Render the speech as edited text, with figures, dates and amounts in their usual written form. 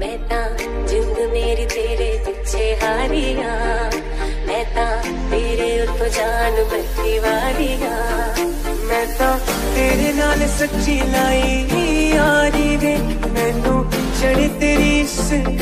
मैं तां जिंद मेरी तेरे पिछे हारिया, मैं तां तेरे उत्तो जान बत्ती वारिया। मैं तां तेरे नाल सच्ची लाई यारी वे, मैनू चढ़े तेरी इस